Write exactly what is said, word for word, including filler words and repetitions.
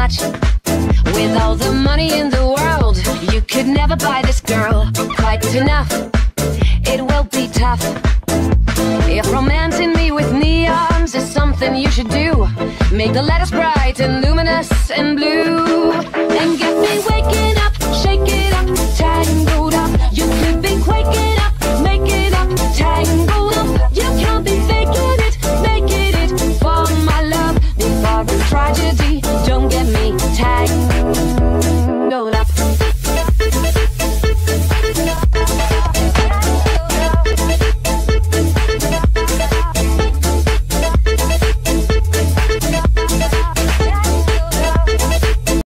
much. With all the money in the world, you could never buy this girl quite enough. It will be tough. If romancing me with neons is something you should do, make the letters bright and luminous and blue.